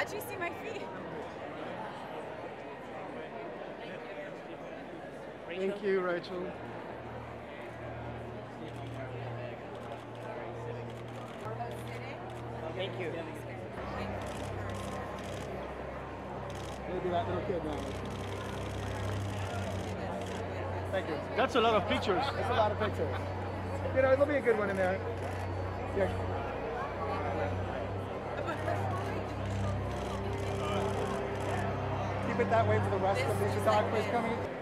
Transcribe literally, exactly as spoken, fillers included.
let you see my feet. Thank you, Rachel. Thank you. Maybe that little kid now. Thank you. That's a lot of pictures. That's a lot of pictures. You know, there'll be a good one in there. Yeah. Keep it that way for the rest of the photographer's coming.